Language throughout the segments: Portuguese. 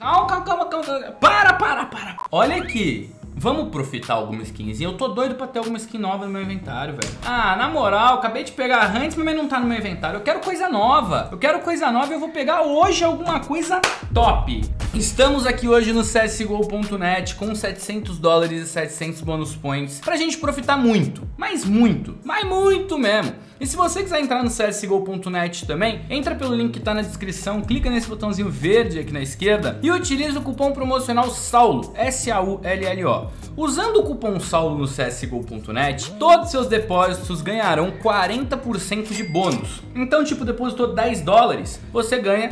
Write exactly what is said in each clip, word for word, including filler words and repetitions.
Calma, calma, calma, calma. Para, para, para. Olha aqui. Vamos profitar alguma skinzinha? Eu tô doido pra ter alguma skin nova no meu inventário, velho. Ah, na moral, acabei de pegar a Hunts, mas não tá no meu inventário. Eu quero coisa nova. Eu quero coisa nova e eu vou pegar hoje alguma coisa top. Estamos aqui hoje no C S G O ponto net com setecentos dólares e setecentos bônus points pra gente profitar muito, mas muito, mas muito mesmo. E se você quiser entrar no C S G O ponto net também, entra pelo link que tá na descrição, clica nesse botãozinho verde aqui na esquerda e utiliza o cupom promocional SAULO, S A U L L O. Usando o cupom SAULO no C S G O ponto net, todos seus depósitos ganharão quarenta por cento de bônus. Então, tipo, depositou dez dólares, você ganha...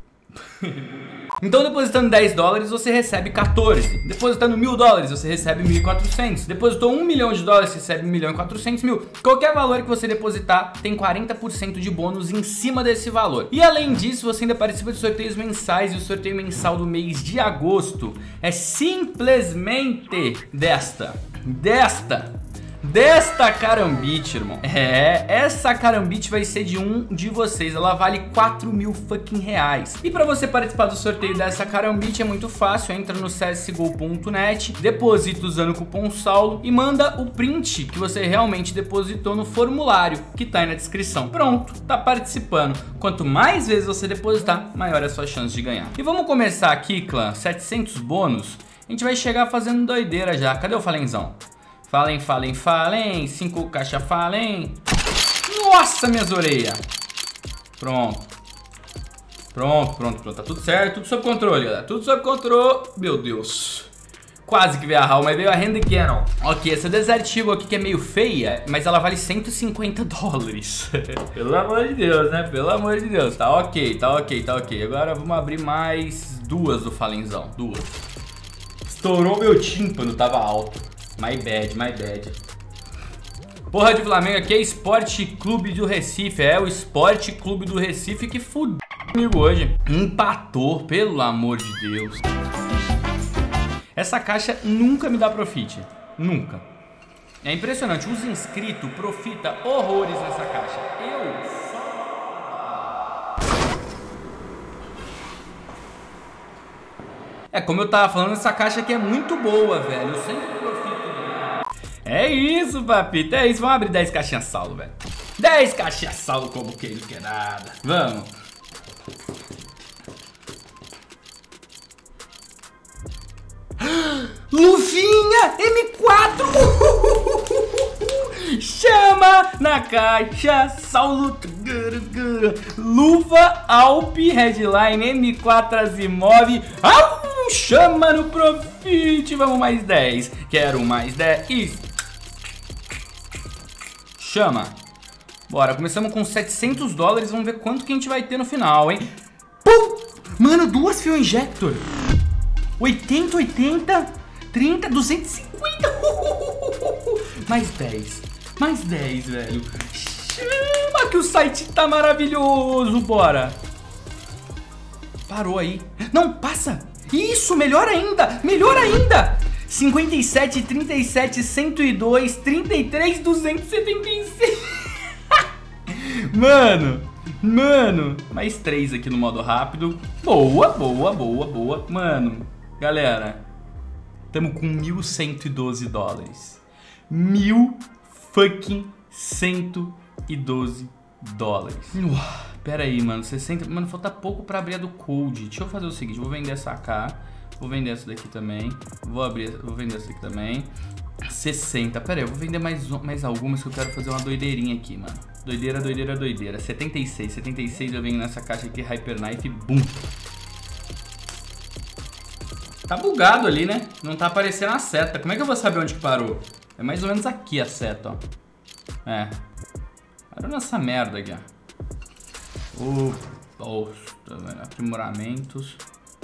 Então, depositando dez dólares, você recebe quatorze. Depositando mil dólares, você recebe mil e quatrocentos. Depositou um milhão de dólares, você recebe um milhão e quatrocentos mil. Qualquer valor que você depositar tem quarenta por cento de bônus em cima desse valor. E além disso, você ainda participa de sorteios mensais. E o sorteio mensal do mês de agosto é simplesmente desta. Desta. Desta carambite, irmão. É, essa carambite vai ser de um de vocês. Ela vale quatro mil fucking reais. E pra você participar do sorteio dessa carambite é muito fácil. Entra no C S G O ponto net, deposita usando o cupom SAULO e manda o print que você realmente depositou no formulário que tá aí na descrição. Pronto, tá participando. Quanto mais vezes você depositar, maior é a sua chance de ganhar. E vamos começar aqui, clã. setecentos bônus. A gente vai chegar fazendo doideira já. Cadê o Falenzão? Falem, falem, falem. Cinco caixa falem. Nossa, minhas orelhas. Pronto. Pronto, pronto, pronto. Tá tudo certo, tudo sob controle, galera. Tudo sob controle. Meu Deus. Quase que veio a Hall, mas veio a Hand Cannon. Ok, essa Desert Eagle aqui que é meio feia, mas ela vale cento e cinquenta dólares. Pelo amor de Deus, né? Pelo amor de Deus. Tá ok, tá ok, tá ok. Agora vamos abrir mais duas do Falenzão. Duas. Estourou meu tímpano, tava alto. My bad, my bad. Porra de Flamengo aqui é Esporte Clube do Recife. É o Esporte Clube do Recife que fudeu comigo hoje. Empatou, pelo amor de Deus. Essa caixa nunca me dá profit. Nunca. É impressionante. Os inscritos profita horrores nessa caixa. Eu só... É, como eu tava falando, essa caixa aqui é muito boa, velho. Eu sempre profito. É isso, papito, é isso. Vamos abrir dez caixinhas Saulo, velho. dez caixinhas Saulo como que ele quer nada. Vamos. Luvinha M quatro. Chama na caixa Saulo. Luva Alp Headline M quatro Asimov. Au, chama no profit. Vamos mais dez. Quero mais dez. Chama. Bora, começamos com setecentos dólares. Vamos ver quanto que a gente vai ter no final, hein? Pum! Mano, duas Fuel Injector. oitenta, oitenta, trinta, duzentos e cinquenta. Mais dez. Mais dez, velho. Chama que o site tá maravilhoso. Bora. Parou aí. Não, passa. Isso, melhor ainda. Melhor ainda. cinquenta e sete, trinta e sete, cento e dois, trinta e três, duzentos e setenta e seis. Mano, mano. Mais três aqui no modo rápido. Boa, boa, boa, boa. Mano, galera, tamo com mil cento e doze dólares. Mil fucking cento e doze dólares. Uh, pera aí, mano. sessenta. Mano, falta pouco pra abrir a do Cold. Deixa eu fazer o seguinte: vou vender essa A K. Vou vender essa daqui também. Vou abrir, vou vender essa daqui também. sessenta. Pera aí, eu vou vender mais, mais algumas que eu quero fazer uma doideirinha aqui, mano. Doideira, doideira, doideira. setenta e seis. setenta e seis eu venho nessa caixa aqui, Hyper Knife, boom. Tá bugado ali, né? Não tá aparecendo a seta. Como é que eu vou saber onde que parou? É mais ou menos aqui a seta, ó. É. Parou nessa merda aqui, ó. Oh, oh, aprimoramentos.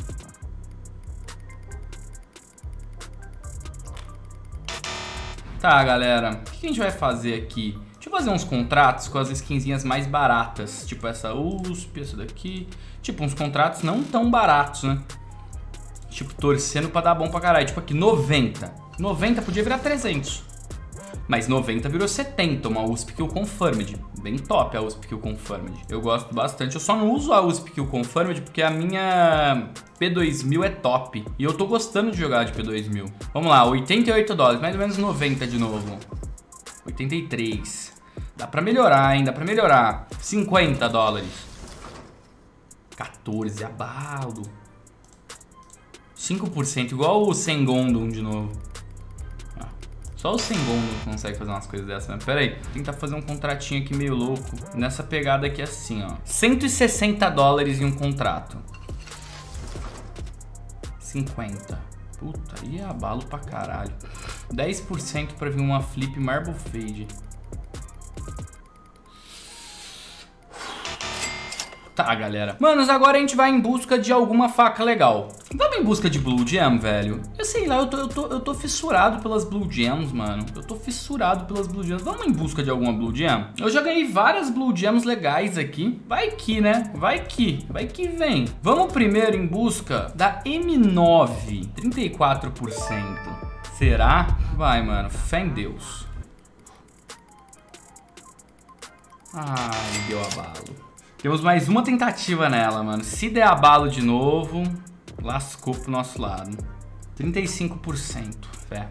Tá, galera, o que a gente vai fazer aqui? Deixa eu fazer uns contratos com as skinzinhas mais baratas. Tipo essa U S P, essa daqui. Tipo, uns contratos não tão baratos, né? Tipo, torcendo pra dar bom pra caralho. Tipo aqui, noventa. noventa podia virar trezentos. Mas noventa virou setenta, uma U S P Kill Confirmed. Bem top a U S P Kill Confirmed. Eu gosto bastante. Eu só não uso a U S P Kill Confirmed porque a minha P dois mil é top. E eu tô gostando de jogar de P dois mil. Vamos lá, oitenta e oito dólares, mais ou menos noventa de novo. oitenta e três. Dá pra melhorar, hein? Dá pra melhorar. cinquenta dólares. quatorze, abalo. cinco por cento, igual o Sengondon de novo. Ah, só o Sengondon consegue fazer umas coisas dessas, né? Pera aí, vou tentar fazer um contratinho aqui meio louco. Nessa pegada aqui assim, ó. cento e sessenta dólares em um contrato. cinquenta. Puta, aí é abalo pra caralho. dez por cento pra vir uma Flip Marble Fade. Tá, galera. Manos, agora a gente vai em busca de alguma faca legal. Vamos em busca de Blue Gem, velho? Eu sei lá, eu tô, eu tô, eu tô fissurado pelas Blue Gems, mano. Eu tô fissurado pelas Blue Gems. Vamos em busca de alguma Blue Gem? Eu já ganhei várias Blue Gems legais aqui. Vai que, né? Vai que. Vai que vem. Vamos primeiro em busca da M nove. trinta e quatro por cento. Será? Vai, mano. Fé em Deus. Ai, deu abalo. Temos mais uma tentativa nela, mano. Se der abalo de novo, lascou pro nosso lado. trinta e cinco por cento. Fé.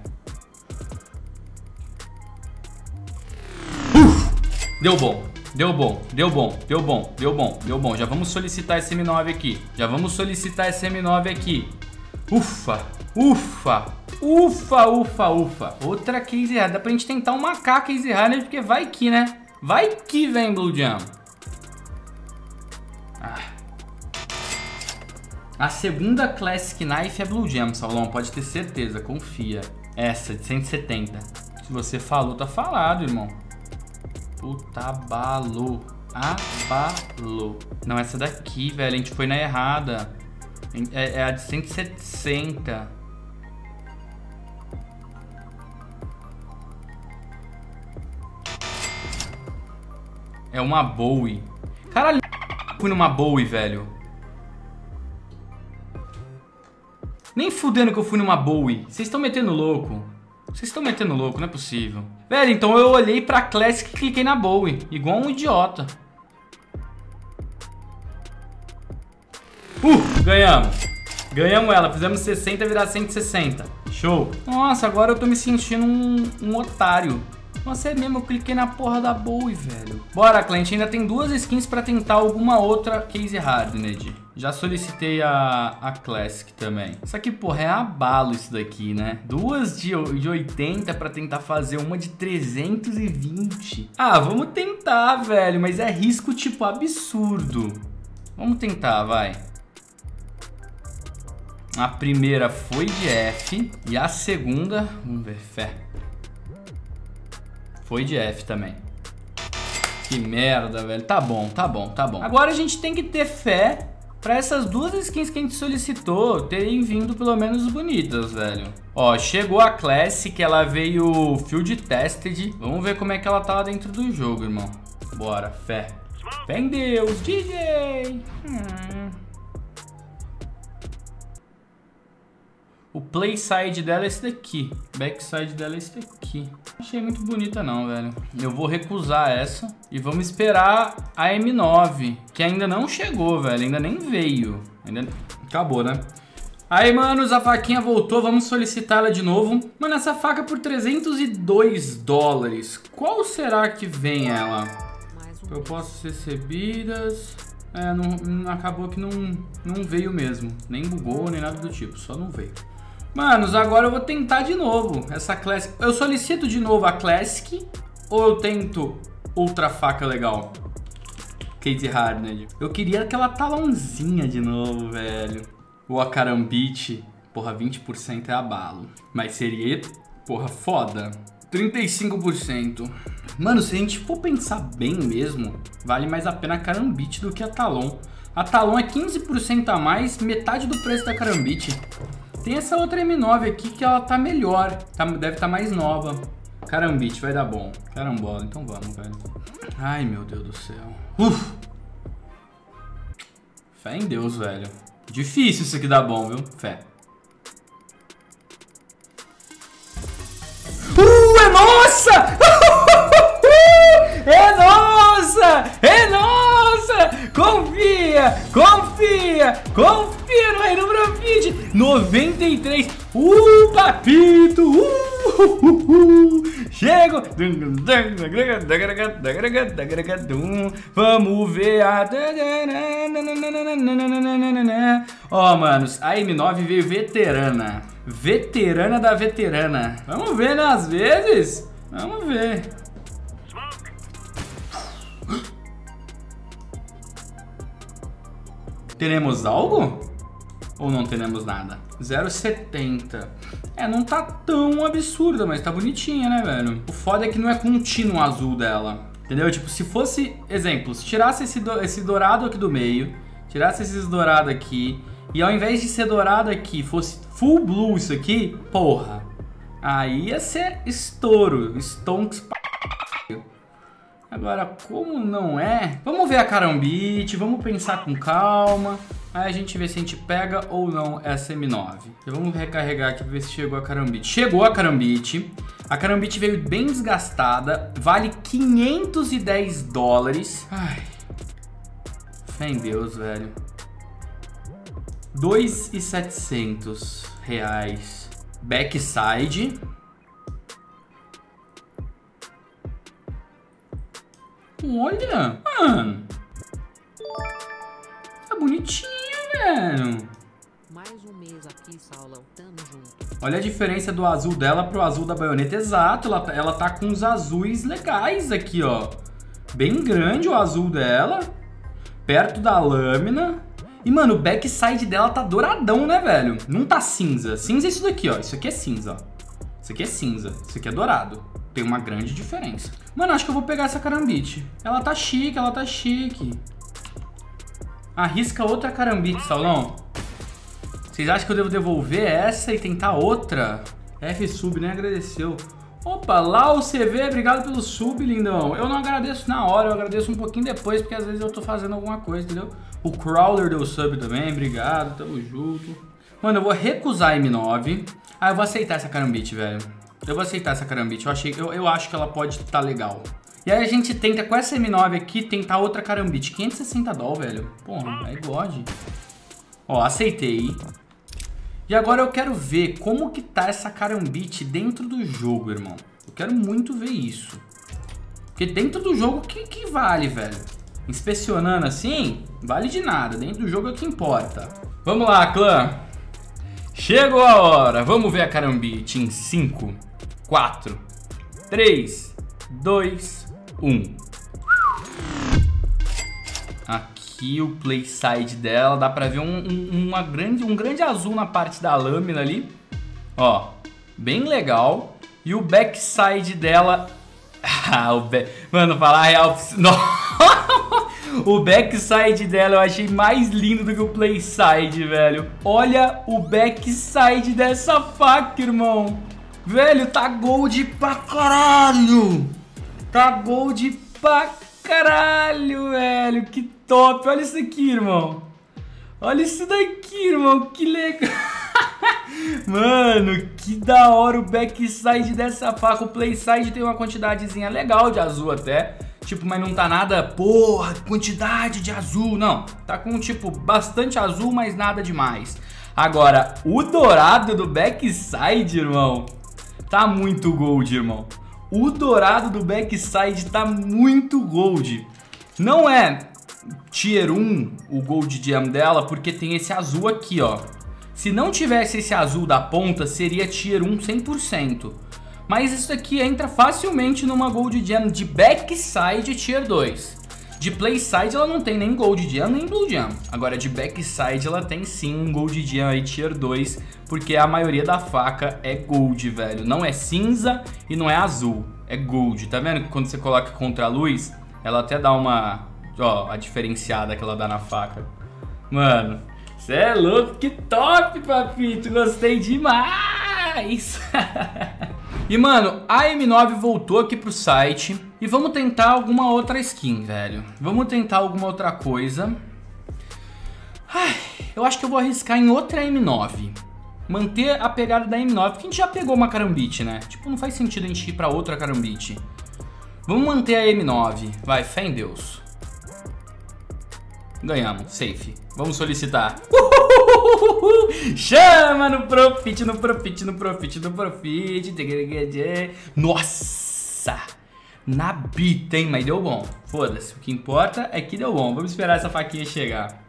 Uf! Deu bom. Deu bom. Deu bom. Deu bom. Deu bom. Deu bom. Já vamos solicitar esse M nove aqui. Já vamos solicitar esse M nove aqui. Ufa. Ufa. Ufa, ufa, ufa. Outra case rara. Dá pra gente tentar uma K case rara, porque vai que, né? Vai que vem Blue Gem. Ah. A segunda Classic Knife é Blue Gem, Saulão, pode ter certeza, confia. Essa, de cento e setenta. Se você falou, tá falado, irmão. Puta, abalou. Abalou. Não, essa daqui, velho, a gente foi na errada. É, é a de cento e sessenta. É uma Bowie. Caralho. Fui numa Bowie, velho. Nem fudendo que eu fui numa Bowie. Vocês estão metendo louco. Vocês estão metendo louco, não é possível. Velho, então eu olhei pra Classic e cliquei na Bowie. Igual um idiota. Uh, ganhamos. Ganhamos ela. Fizemos sessenta virar cento e sessenta. Show. Nossa, agora eu tô me sentindo um, um otário. Nossa, é mesmo, eu cliquei na porra da Bowie, velho. Bora, cliente, ainda tem duas skins pra tentar alguma outra case hardened. Já solicitei a, a Classic também. Só que, porra, é abalo isso daqui, né? Duas de, de oitenta pra tentar fazer uma de trezentos e vinte. Ah, vamos tentar, velho, mas é risco, tipo, absurdo. Vamos tentar, vai. A primeira foi de F e a segunda, vamos ver, fé. Foi de F também. Que merda, velho. Tá bom, tá bom, tá bom. Agora a gente tem que ter fé pra essas duas skins que a gente solicitou terem vindo pelo menos bonitas, velho. Ó, chegou a Classic, ela veio Field Tested. Vamos ver como é que ela tá lá dentro do jogo, irmão. Bora, fé. Fé em Deus, D J. Hum. O playside dela é esse daqui. Backside dela é esse daqui. Não achei muito bonita não, velho. Eu vou recusar essa. E vamos esperar a M nove. Que ainda não chegou, velho. Ainda nem veio. Ainda... Acabou, né? Aí, manos, a faquinha voltou. Vamos solicitar ela de novo. Mano, essa faca por trezentos e dois dólares. Qual será que vem ela? Propostas recebidas... É, não, não, acabou que não, não veio mesmo. Nem bugou, nem nada do tipo. Só não veio. Manos, agora eu vou tentar de novo essa Classic. Eu solicito de novo a Classic ou eu tento outra faca legal? Case Hardened. Eu queria aquela talãozinha de novo, velho. Ou a Karambit. Porra, vinte por cento é abalo. Mas seria, porra, foda. trinta e cinco por cento. Mano, se a gente for pensar bem mesmo, vale mais a pena a Karambit do que a Talon. A Talon é quinze por cento a mais, metade do preço da Karambit. Tem essa outra M nove aqui que ela tá melhor, tá, deve estar tá mais nova. Karambit, vai dar bom. Carambola, então vamos, velho. Ai, meu Deus do céu. Uf. Fé em Deus, velho. Difícil isso aqui dar bom, viu? Fé. Uh, é nossa! nossa! É nossa! É nossa! Confia! Confia! Confia no Rei do Profit! noventa e três! Uh, papito! Uh, uh, uh, uh. Chego! Vamos ver a... Ó, oh, manos, a M nove veio veterana. Veterana da veterana. Vamos ver, né? Às vezes. Vamos ver. Teremos algo? Ou não teremos nada? zero vírgula setenta. É, não tá tão absurda, mas tá bonitinha, né, velho? O foda é que não é contínuo o azul dela. Entendeu? Tipo, se fosse... Exemplo, se tirasse esse, do, esse dourado aqui do meio, tirasse esses dourados aqui, e ao invés de ser dourado aqui, fosse full blue isso aqui, porra. Aí ia ser estouro. Stonks p... Agora, como não é... Vamos ver a Karambit, vamos pensar com calma. Aí a gente vê se a gente pega ou não essa M nove. Então vamos recarregar aqui pra ver se chegou a Karambit. Chegou a Karambit. A Karambit veio bem desgastada. Vale quinhentos e dez dólares. Ai. Fé em Deus, velho. dois mil e setecentos reais. Backside. Olha, mano. Tá bonitinho, velho. Mais um mês aqui, Saulão. Tamo junto. Olha a diferença do azul dela pro azul da baioneta. Exato, ela, ela tá com os azuis legais aqui, ó. Bem grande o azul dela. Perto da lâmina. E, mano, o backside dela tá douradão, né, velho? Não tá cinza. Cinza é isso daqui, ó. Isso aqui é cinza, ó. Isso aqui é cinza. Isso aqui é dourado. Tem uma grande diferença. Mano, acho que eu vou pegar essa Karambit. Ela tá chique, ela tá chique. Arrisca outra Karambit, Saulão. Vocês acham que eu devo devolver essa e tentar outra? F sub, nem agradeceu. Opa, lá o C V, obrigado pelo sub, lindão. Eu não agradeço na hora, eu agradeço um pouquinho depois, porque às vezes eu tô fazendo alguma coisa, entendeu? O Crawler deu sub também, obrigado, tamo junto. Mano, eu vou recusar a M nove. Ah, eu vou aceitar essa Karambit, velho. Eu vou aceitar essa Karambit, eu, achei, eu, eu acho que ela pode estar tá legal. E aí a gente tenta, com essa M nove aqui, tentar outra Karambit. quinhentos e sessenta dólares, velho. Porra, é God. Ó, aceitei. E agora eu quero ver como que tá essa Karambit dentro do jogo, irmão. Eu quero muito ver isso. Porque dentro do jogo que, que vale, velho. Inspecionando assim, vale de nada. Dentro do jogo é o que importa. Vamos lá, clã. Chegou a hora. Vamos ver a Karambit em cinco, quatro, três, dois, um. Aqui o playside dela, dá pra ver um, um, uma grande, um grande azul na parte da lâmina ali. Ó, bem legal. E o backside dela... Ah, o back... Mano, falar a real... O backside dela eu achei mais lindo do que o playside, velho. Olha o backside dessa faca, irmão. Velho, tá gold pra caralho. Tá gold pra caralho, velho. Que top. Olha isso aqui, irmão. Olha isso daqui, irmão. Que legal. Mano, que da hora o backside dessa faca. O playside tem uma quantidadezinha legal de azul até. Tipo, mas não tá nada, porra, quantidade de azul. Não, tá com, tipo, bastante azul, mas nada demais. Agora, o dourado do backside, irmão, tá muito gold, irmão. O dourado do backside tá muito gold. Não é tier um o gold gem dela, porque tem esse azul aqui, ó. Se não tivesse esse azul da ponta, seria tier um cem por cento. Mas isso aqui entra facilmente numa gold gem de backside tier dois. De playside ela não tem nem gold gem nem blue gem. Agora de backside ela tem sim um gold gem aí tier dois, porque a maioria da faca é gold, velho. Não é cinza e não é azul, é gold. Tá vendo que quando você coloca contra a luz, ela até dá uma, ó, a diferenciada que ela dá na faca. Mano, cê é louco, que top, papito. Gostei demais. E, mano, a M nove voltou aqui pro site e vamos tentar alguma outra skin, velho. Vamos tentar alguma outra coisa. Ai, eu acho que eu vou arriscar em outra M nove. manter a pegada da M nove, porque a gente já pegou uma Karambit, né? Tipo, não faz sentido a gente ir pra outra Karambit. Vamos manter a M nove. Vai, fé em Deus. Ganhamos, safe. Vamos solicitar. Uhuhuhuhuhu. Chama no profit, no profit, no profit, no profit. Nossa! Na bita, hein? Mas deu bom. Foda-se. O que importa é que deu bom. Vamos esperar essa faquinha chegar.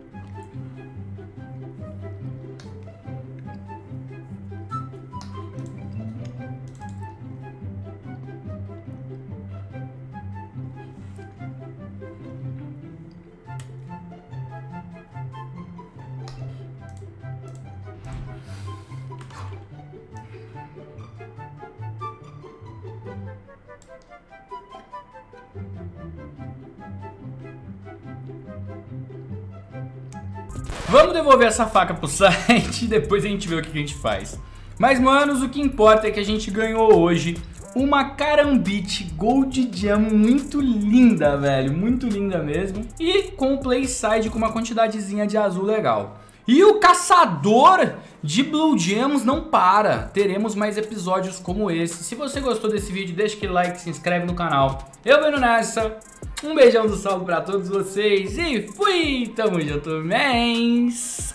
Vamos devolver essa faca pro site e depois a gente vê o que a gente faz. Mas, manos, o que importa é que a gente ganhou hoje uma Karambit Gold Gem muito linda, velho. Muito linda mesmo. E com o Play Side com uma quantidadezinha de azul legal. E o caçador de Blue Gems não para. Teremos mais episódios como esse. Se você gostou desse vídeo, deixa aquele like, se inscreve no canal. Eu vou indo nessa. Um beijão do Saulo pra todos vocês e fui! Tamo junto, mens!